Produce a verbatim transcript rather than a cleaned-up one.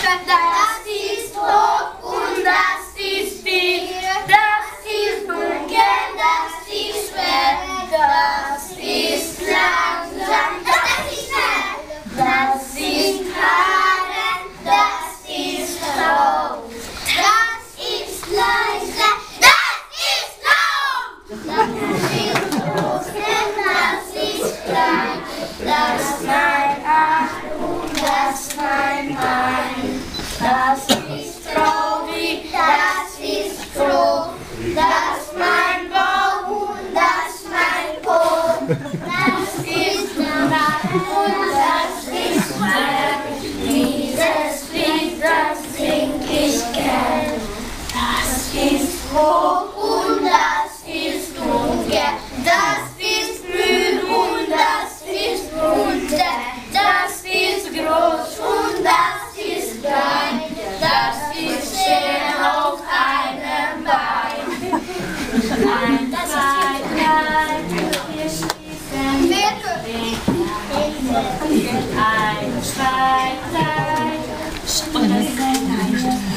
Das ist hoch und das ist tief, das ist dunkel, das ist schwer, das ist langsam, das ist schnell, das ist hart, das ist rau, das ist leise, das ist laut, das ist groß, das ist klein, das ist mein Arm und das ist mein Bein. Das ist traurig, das ist froh, das ist mein Bauch und das ist mein Po. Das ist Nacht und das ist Berg. Dieses Lied, das sing ich gern. Das ist hoch und das ist dunkel, das ist grün und das ist bunter, das ist groß und das ist klein, das ist schön auf einem Bein. Ein, zwei, drei, wir schließen den Weg. Ein, zwei, drei, und das